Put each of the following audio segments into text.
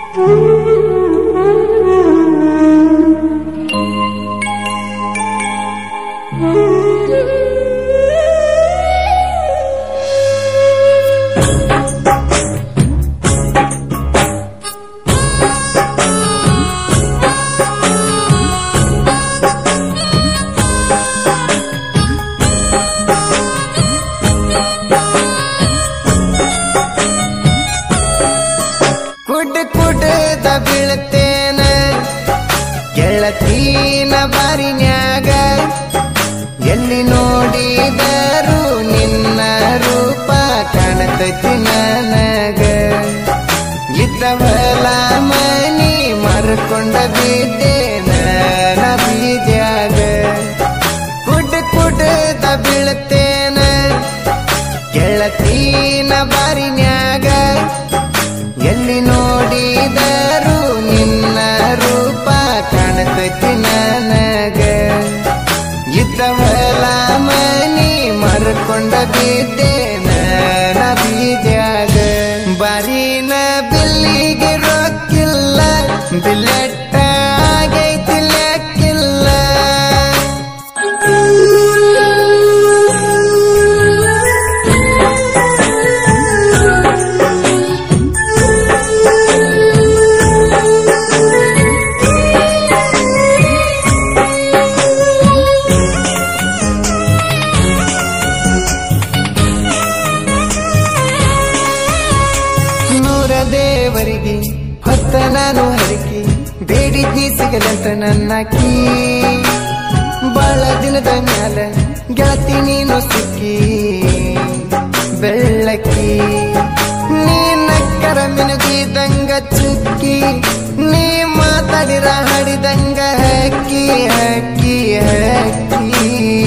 ಬೀಳ್ತೇನ ಗೆಳತೀನ ಬಾರಿನ್ಯಾಗ ಎಲ್ಲಿ ನೋಡಿದರು ನಿನ್ನ ರೂಪ ಕಾಣತೈತಿ ನನಗ ಇದ್ದವಲ ಮನಿ ಮರ್ಕೊಂಡ ಬಿದ್ದೇನ ಬೀದ್ಯಾಗ ಕುಡ್ದ ಬೀಳ್ತೇನ ಗೆಳತೀನ ಬಾರಿನ್ಯಾಗ ಎಲ್ಲಿ ನೋಡಿದರು ನಿನ್ನ ರೂಪ ಕಾಣತೈತಿ ನನಗ ಇದ್ದವಲ ಮನಿ ಮರ್ಕೊಂಡ ಬಿದ್ದೇನ ಬೀದ್ಯಾಗ ಬಾರಿನ ಬಿಲ್ಲಿಗೆ ರೊಕ್ಕಿಲ್ಲ ಬಿಲ್ಲೆಟ್ಟ ಆಗೈತಿ ಲೆಕ್ಕಿಲ್ಲ ದೇವರಿಗೆ ಹೊತ್ತ ನಾನು ಹರಕಿ ಬೇಡಿದ್ನಿ ಸಿಗಲಂತ ನನ್ನಕಿ ಬಾಳ ದಿನದ ಮ್ಯಾಲ ಗೆಳತಿ ನೀನು ಸಿಕ್ಕಿ ಬೆಳ್ಳಕ್ಕಿ ನೀನಕ್ಕರ ಮಿನುಗಿದಂಗ ಚುಕ್ಕಿ ನೀ ಮಾತಾಡಿರ ಹಾಡಿದಂಗ ಹಕ್ಕಿ ಹಕ್ಕಿ ಹಕ್ಕಿ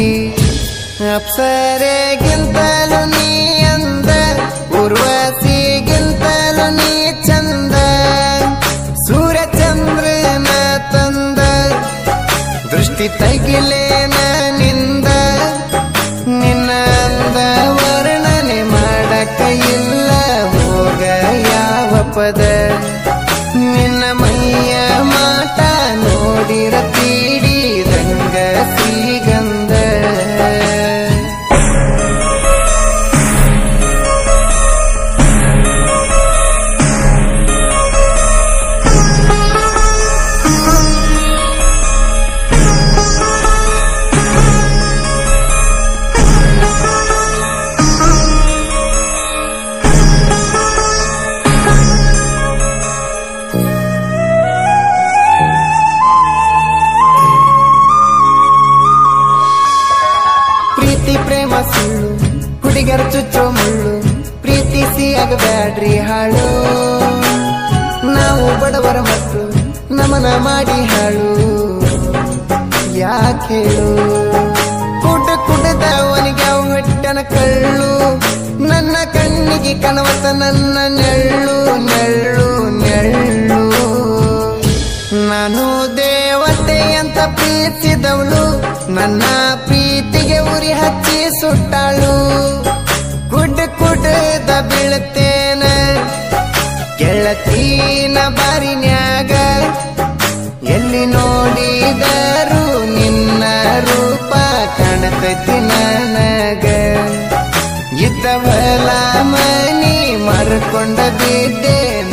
ಅಪ್ಸರೆಗಿಂತಲೂ ನೀ ಅಂದ ಉರ್ವಶಿಗಿಂತಲೂ ನೀ ಚಂದ ಸೂರ್ಯಚಂದ್ರನ ತಂದ ದೃಷ್ಟಿ ತಗಿಲೇನ ನಿಂದ ನಿನ್ನ ಅಂದ ವರ್ಣನೆ ಮಾಡಕ ಇಲ್ಲ ಹೋಗ ಯಾವ ಪದ ನಿನ್ನ ಮೈಯ ಮಾಟ ನೋಡಿರ ತೀಡಿದಂಗ ಶ್ರೀಗಂಧ ಪ್ರೇಮ ಸುಳ್ಳು ಹುಡುಗರ ಚುಚ್ಚೋ ಮುಳ್ಳು ಪ್ರೀತಿಸಿ ಆಗಬ್ಯಾಡ್ರಿ ಹಾಳು ನಾವು ಬಡವರ ಮಕ್ಕಳು ನಮನ ಮಾಡಿ ಹಾಳು ಯಾಕೇಳು ಕುಡ್ದವನಿಗೆ ಹೊಟ್ಟನ ಕಳ್ಳು ನನ್ನ ಕಣ್ಣಿಗೆ ಕನವತ ನನ್ನ ನೆಳ್ಳು ನೆಳ್ಳು ನೆಳ್ಳು ನಾನು ದೇವತೆ ಅಂತ ಪ್ರೀತಿಸಿದವಳು ನನ್ನ ಪ್ರೀತಿಗೆ ಉರಿ ಹಚ್ಚಿ ಸುಟ್ಟಾಳು ಕುಡ್ದ ಬೀಳ್ತೇನ ಗೆಳತೀನ ಬಾರಿನ್ಯಾಗ ಎಲ್ಲಿ ನೋಡಿದರು ನಿನ್ನ ರೂಪ ಕಾಣತೈತಿ ನನಗ ಇದ್ದವಲ ಮನಿ ಮರ್ಕೊಂಡ ಬಿದ್ದೇನ